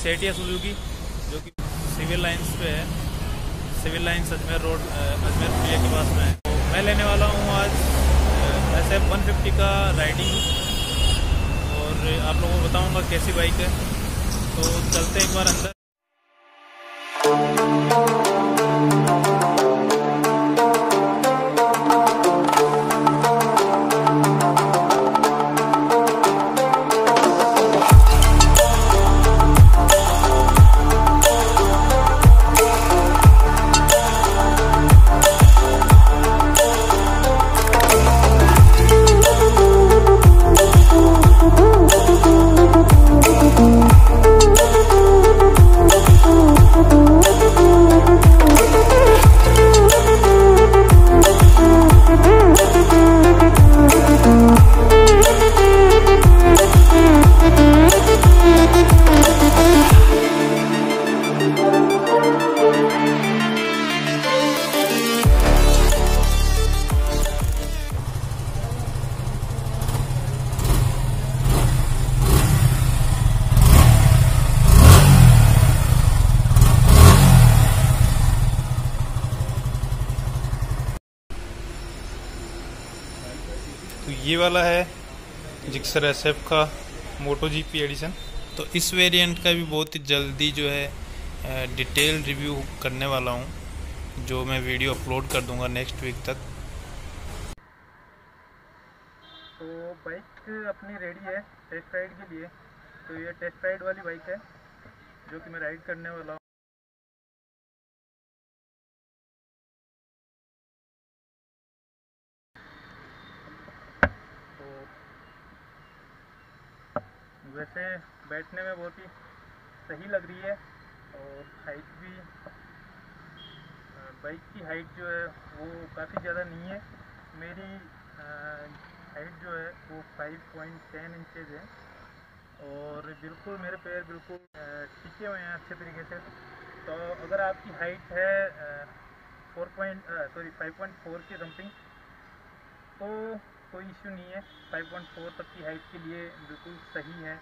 Setia Suzuki, जो कि civil lines पे है, civil lines Ajmer road, Ajmer पुलिया के पास में है। तो मैं लेने वाला हूँ आज SF 150 का राइडिंग, और आप लोगों को बताऊँगा कैसी बाइक है। तो चलते हैं एक बार अंदर। तो ये वाला है जिक्सर SF का मोटो GP एडिशन। तो इस वेरिएंट का भी बहुत ही जल्दी जो है डिटेल रिव्यू करने वाला हूँ, जो मैं वीडियो अपलोड कर दूंगा नेक्स्ट वीक तक। तो बाइक अपनी रेडी है टेस्ट राइड के लिए। तो ये टेस्ट राइड वाली बाइक है जो कि मैं राइड करने वाला हूँ। वैसे बैठने में बहुत ही सही लग रही है, और हाइट भी, बाइक की हाइट जो है वो काफ़ी ज़्यादा नहीं है। मेरी हाइट जो है वो 5.10 इंचेज है, और बिल्कुल मेरे पैर बिल्कुल टिके हुए हैं अच्छे तरीके से। तो अगर आपकी हाइट है 5.4 के समथिंग, तो कोई इश्यू नहीं है। 5.4 तक की हाइट के लिए बिल्कुल सही है।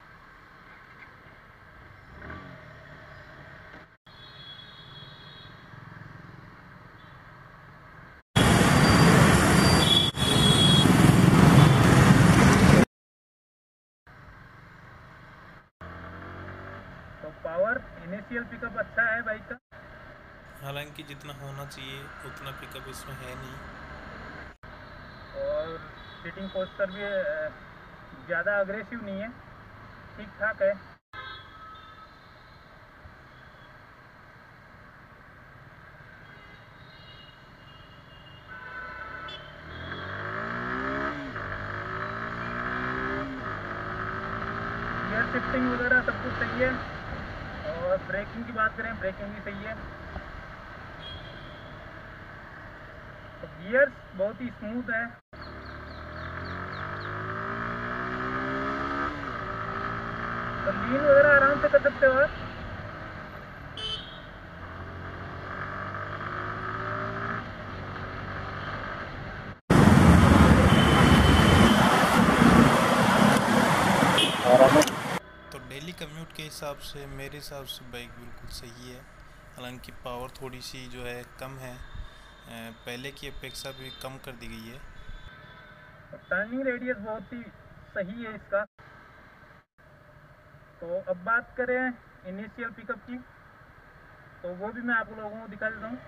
तो पावर, इनिशियल पिकअप अच्छा है बाइक का, हालांकि जितना होना चाहिए उतना पिकअप इसमें है नहीं, और सीटिंग पोस्चर भी ज़्यादा अग्रेसिव नहीं है, ठीक ठाक है। गियर शिफ्टिंग वगैरह सब कुछ सही है, और ब्रेकिंग की बात करें, ब्रेकिंग भी सही है। तो गियर्स बहुत ही स्मूथ है। तो लीन वगैरह आराम से कर सकते हो आप। तो डेली कम्यूट के हिसाब से मेरे हिसाब से बाइक बिल्कुल सही है। हालांकि पावर थोड़ी सी जो है कम है, पहले की अपेक्षा भी कम कर दी गई है। टर्निंग रेडियस बहुत ही सही है इसका। तो अब बात करें इनिशियल पिकअप की, तो वो भी मैं आप लोगों को दिखा देता हूँ।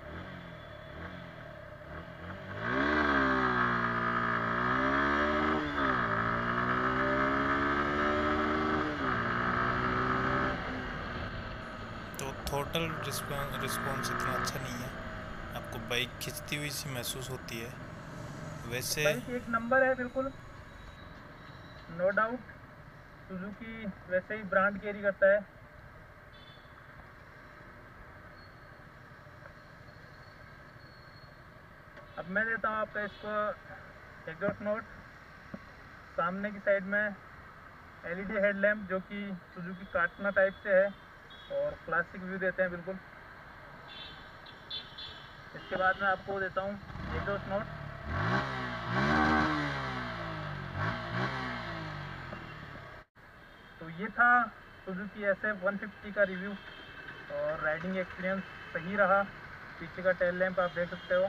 तो टोटल रिस्पॉन्स इतना अच्छा नहीं है, आपको बाइक खिंचती हुई सी महसूस होती है। वैसे बाइक एक नंबर है बिल्कुल, नो डाउट। सुजुकी वैसे ही ब्रांड कैरी करता है। अब मैं देता हूँ आपका इसको एग्जॉस्ट नोट। सामने की साइड में LED हेडलैम्प, जो कि सुजुकी काटना टाइप से है, और क्लासिक व्यू देते हैं बिल्कुल। इसके बाद मैं आपको देता हूँ एग्जॉस्ट नोट। तो ये था सुजुकी SF 150 का रिव्यू और राइडिंग एक्सपीरियंस सही रहा। पीछे का टेल लैंप आप देख सकते हो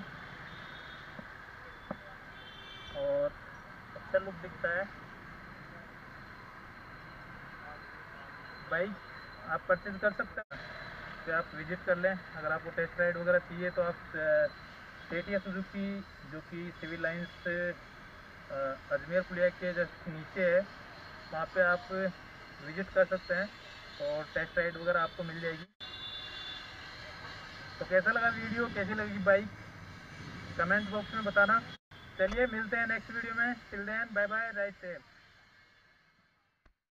और अच्छा लुक दिखता है। बाइक आप परचेज कर सकते हैं, तो आप विजिट कर लें। अगर आपको टेस्ट राइड वगैरह चाहिए तो आप टेटिया सुजुकी जो कि सिविल लाइंस से अजमेर पुलिया के जस्ट नीचे है, वहाँ पे आप विजिट कर सकते हैं और टेस्ट राइड वगैरह आपको मिल जाएगी। तो कैसा लगा वीडियो, कैसी लगी बाइक, कमेंट बॉक्स में बताना। चलिए मिलते हैं नेक्स्ट वीडियो में। Till then bye bye, ride safe.